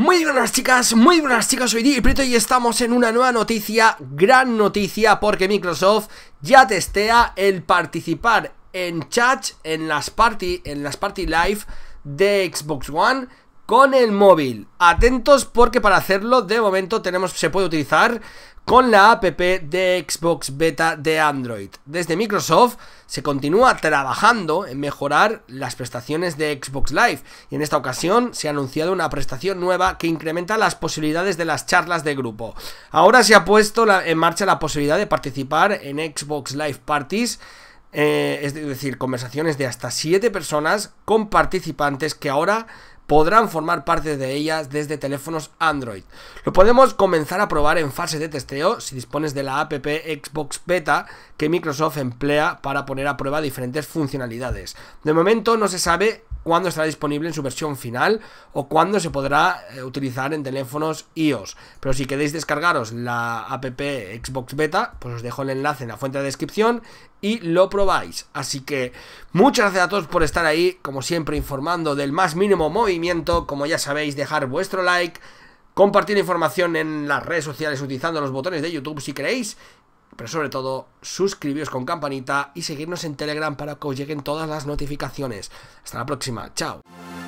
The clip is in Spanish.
Muy buenas chicas, soy Di Prieto y estamos en una nueva noticia, gran noticia, porque Microsoft ya testea el participar en chat en las party live de Xbox One con el móvil. Atentos porque para hacerlo de momento se puede utilizar con la app de Xbox Beta de Android. Desde Microsoft se continúa trabajando en mejorar las prestaciones de Xbox Live y en esta ocasión se ha anunciado una prestación nueva que incrementa las posibilidades de las charlas de grupo. Ahora se ha puesto en marcha la posibilidad de participar en Xbox Live Parties, es decir, conversaciones de hasta 7 personas con participantes que ahora podrán formar parte de ellas desde teléfonos Android. Lo podemos comenzar a probar en fase de testeo si dispones de la app Xbox Beta que Microsoft emplea para poner a prueba diferentes funcionalidades. De momento no se sabe cuándo estará disponible en su versión final o cuándo se podrá utilizar en teléfonos iOS. Pero si queréis descargaros la app Xbox Beta, pues os dejo el enlace en la fuente de descripción y lo probáis. Así que muchas gracias a todos por estar ahí, como siempre informando del más mínimo movimiento. Como ya sabéis, dejar vuestro like, compartir información en las redes sociales utilizando los botones de YouTube si queréis, pero sobre todo suscribiros con campanita y seguirnos en Telegram para que os lleguen todas las notificaciones. Hasta la próxima, chao.